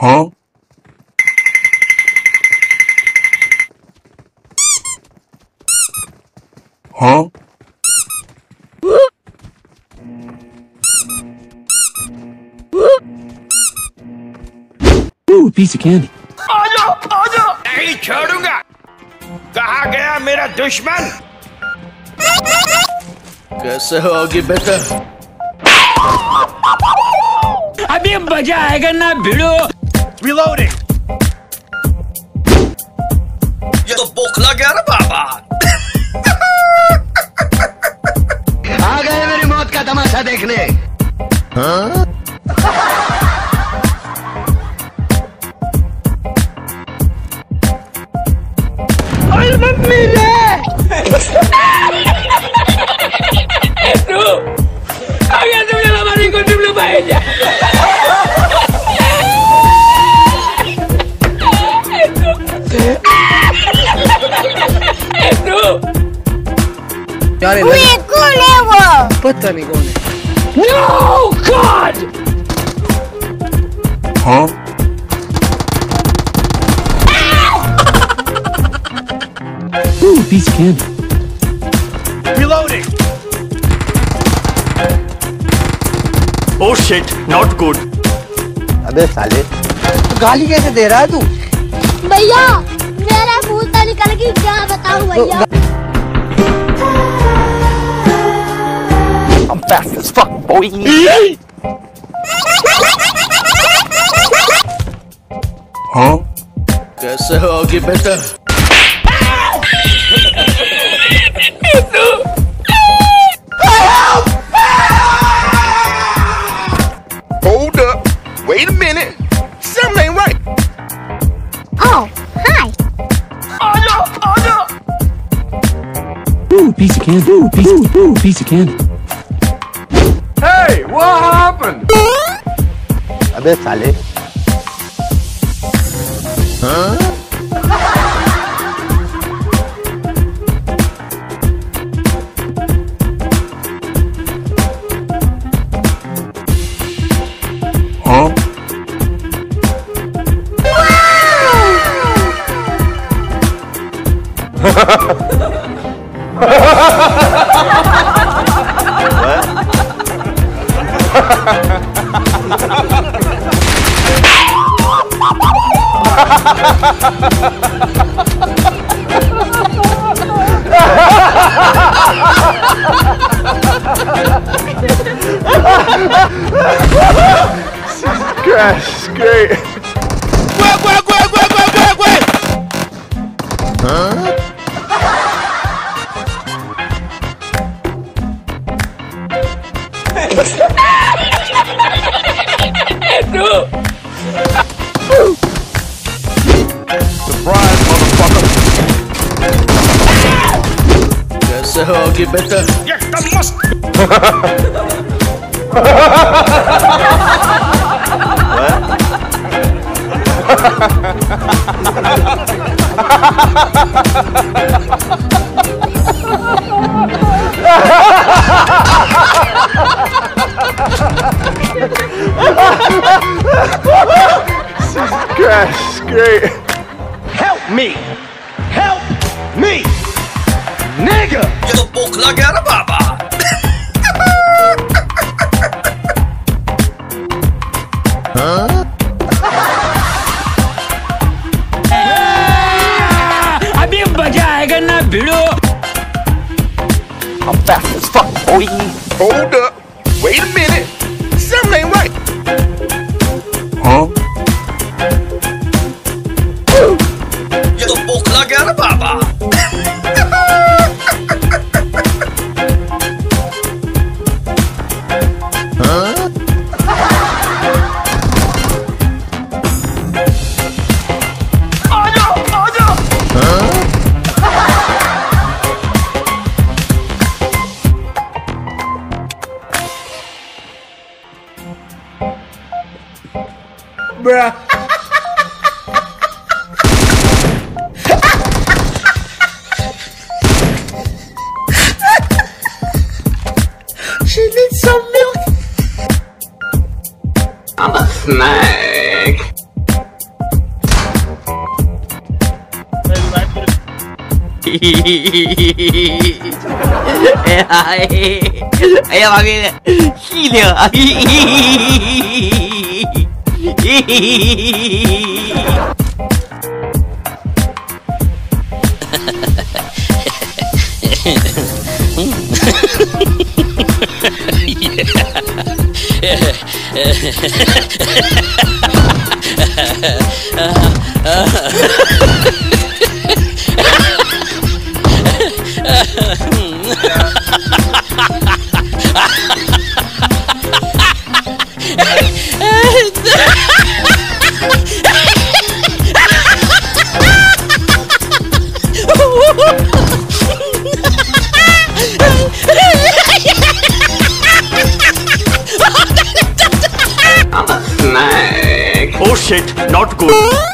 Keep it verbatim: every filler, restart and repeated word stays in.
Huh? Huh? Ooh, a piece of candy. आजा, आजा, नहीं छोड़ूंगा। कहाँ गया मेरा दुश्मन? कैसे होगी बेटा? अभी मजा आएगा ना भिड़ो। Reloading. ये तो बोखला गया ना बाबा। आ गए मेरी मौत का तमाशा देखने। हाँ? अरे मम्मी रे! तू, अगर तुमने हमारी को तुम लोग भाई जा। Uy, कौन है वो? पता नहीं कौन है। No God! Huh? Ooh, a piece of candy. Reloading. Oh shit, not good. अबे साले, गाली कैसे दे रहा है तू? भैया, मेरा मुंह से निकल गई क्या बताऊं भैया? I'm fast as fuck, boy. Huh? कैसे होगी बेटा? Hold up. Wait a minute. Something ain't right. Oh, hi. आजा, आजा. Ooh, a piece of candy. Ooh, a piece of, ooh, a piece of candy. Hey, what happened? अबे साले, हाँ? Huh? Gosh, great. Wait, wait, wait, wait, wait, wait, wait. Huh? Surprise, motherfucker. कैसे होगी बेटा? ये कम मस्त. Gosh, great. Help me, help me, nigga. ये तो बोखला गया ना बाबा। हाँ? अभी मजा आएगा ना भिड़ो। I'm fast as fuck, boy. Hold up. Wait a minute. Something ain't right. Huh? ये तो बोखला गया ना बाबा। हाँ? आजा, आजा. हाँ? Bruh. She needs some milk. I'm a snack. Ayo panggil gila. Oh shit, not good.